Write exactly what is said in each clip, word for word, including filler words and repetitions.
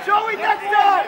Joey, next time!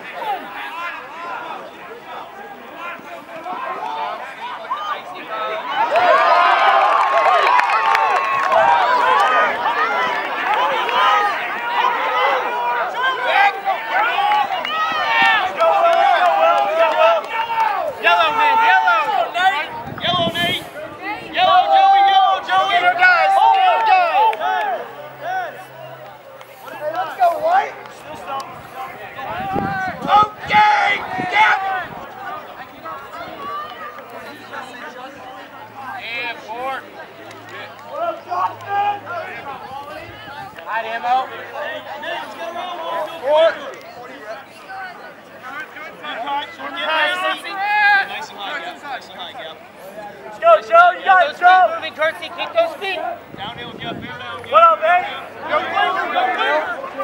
Go, Joe, you got it, Joe! Moving, Curtsy, keep those feet! Downhill, Jeff, downhill. What up, man? Go, go, go, go!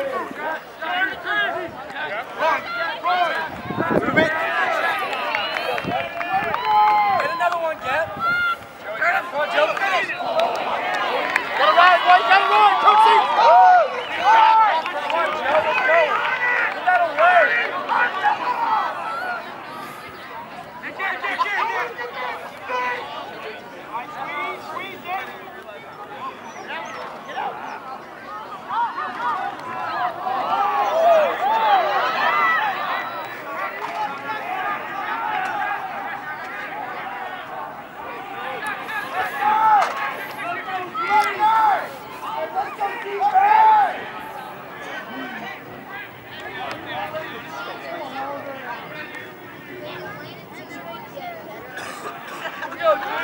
Move it! Get another one, Jeff. Come on, Joe. Gotta ride, boy, gotta ride, Coachy! Come on, Joe, let's go. Get that away. Go,